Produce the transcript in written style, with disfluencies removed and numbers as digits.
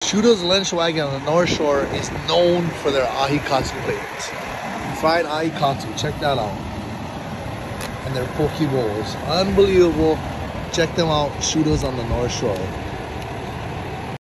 Shudo's Lunch Wagon on the North Shore is known for their ahi katsu plates. Fried ahi katsu, check that out. And their poke bowls, unbelievable. Check them out, Shudo's on the North Shore.